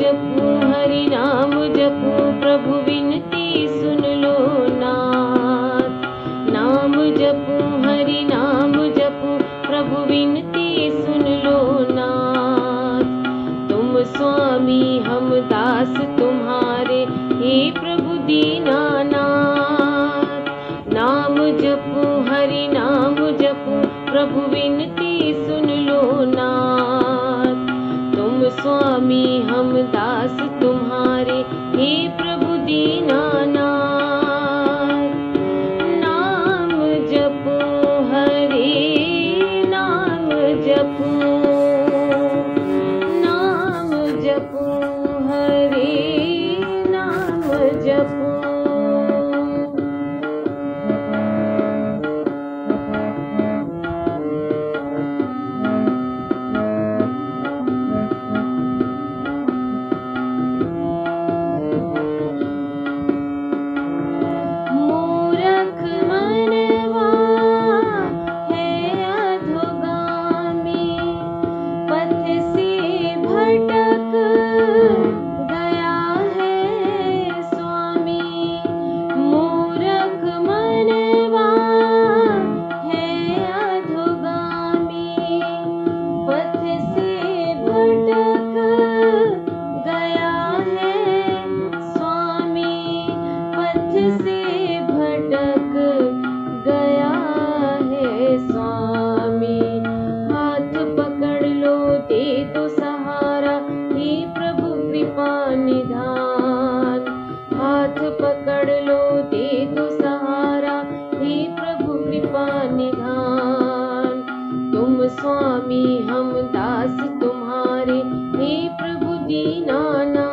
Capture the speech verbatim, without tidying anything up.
जपूं हरि नाम जपूं प्रभु विनती सुन लो नाथ। नाम जपूं हरि नाम जपूं प्रभु विनती सुन लो नाथ। तुम स्वामी हम दास तुम्हारे हे प्रभु दीनानाथ। नाम जपूं हरि नाम जपूं प्रभु विनती सुन लो नाथ। तुम स्वामी हम दास तुम्हारे हे प्रभु दीनानाथ। नाम जपूं हरि नाम जपूं, नाम जपूं हरि नाम जपूं। निधान हाथ पकड़ लो दे दो सहारा हे प्रभु कृपा निधान। तुम स्वामी हम दास तुम्हारे हे प्रभु दीनानाथ।